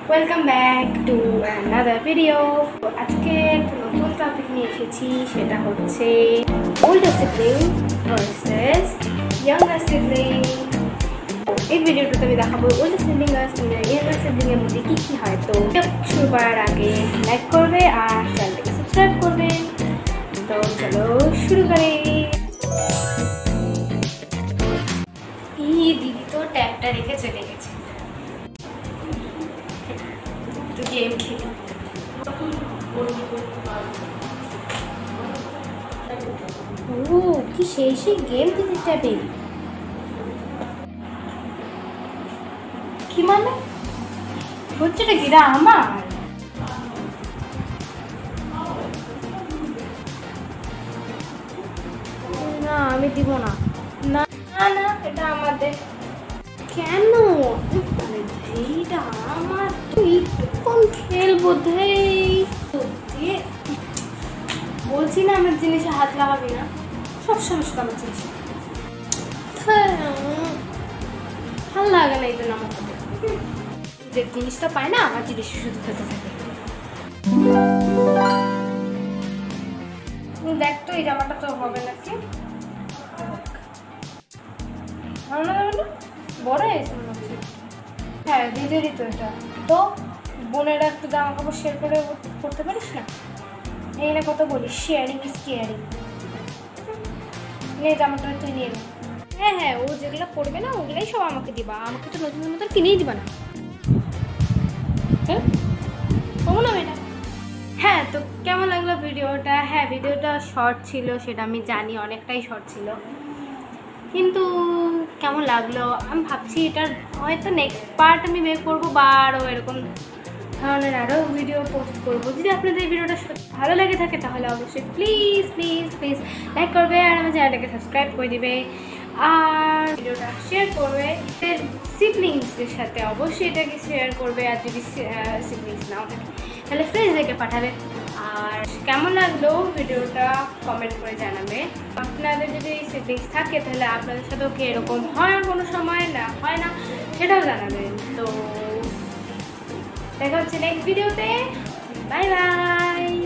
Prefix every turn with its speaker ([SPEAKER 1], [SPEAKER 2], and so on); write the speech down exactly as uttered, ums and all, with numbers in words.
[SPEAKER 1] Welcome back to another video. আজকে একটা নতুন টপিক নিয়ে এসেছি, সেটা হচ্ছে older sibling versus younger sibling. এই ভিডিওটাতে আমি দেখাবো ওল্ডার সিবলিং আর ইয়াঙ্গার সিবলিংয়ের মধ্যে কী কী হয়। তো শুরু করার আগে লাইক করবে আর চ্যানেলটাকে সাবস্ক্রাইব করবে। তো চলো শুরু করি। এই দিদি তো ট্যাপটা রেখে চলে গেছে, গেম খেলি। ও কি সেই সেই গেম দিতে যাবে, কি মানে হচ্ছেটা গিরা আমার? না আমি দিব না, না না এটা আমাদের। কেন? এইটা আমার, তুই কোন খেলবো? বলছি না আমার জিনিসে হাত লাগাবি না, সব সমস্যা আমার জিনিস ভালো লাগে না। এই জন্য আমার যে জিনিসটা পায় না আমার জিনিস শুধু খেতে থাকে। দেখ তো এই জামাটা তো হবে নাকি, ভালো লাগে না, বড় হয়েছে মনে হচ্ছে। হ্যাঁ দিদেরই তো এটা। তো বোনেরা একটু জামা কাপড় শেয়ার করে করতে পারিস না? এই না কত বলিস, শেয়ারিং ইজ কেয়ারিং। নে জামাটা তুই নিয়ে নে। হ্যাঁ হ্যাঁ ও যেগুলো পড়বে না ওগুলাই সব আমাকে দিবা, আমাকে তো নতুন নতুন কিনেই দিবা না। হ্যাঁ কমন হবে এটা। হ্যাঁ তো কেমন লাগলো ভিডিওটা? হ্যাঁ ভিডিওটা শর্ট ছিল, সেটা আমি জানি, অনেকটাই শর্ট ছিল, কিন্তু কেমন লাগলো আমি ভাবছি এটার হয়তো নেক্সট পার্ট আমি বের করবো বা আরও এরকম ধরনের আরও ভিডিও পোস্ট করবো। যদি আপনাদের এই ভিডিওটা ভালো লেগে থাকে তাহলে অবশ্যই প্লিজ প্লিজ প্লিজ লাইক করবে আর আমার চ্যানেলটাকে সাবস্ক্রাইব করে দিবে আর ভিডিওটা শেয়ার করবে সিবলিংসদের সাথে, অবশ্যই এটাকে শেয়ার করবে। আর যদি সিবলিংস নাও থাকে তাহলে ফ্রেন্ডসদেরকে পাঠাবে। আর কেমন লাগলো ভিডিওটা কমেন্ট করে জানাবে। আপনাদের যদি সিবলিংস থাকে তাহলে আপনাদের সাথেও কি এরকম হয় কোনো সময়, না হয় না সেটাও জানাবেন। তো দেখা হচ্ছে নেক্সট ভিডিওতে। Bye by.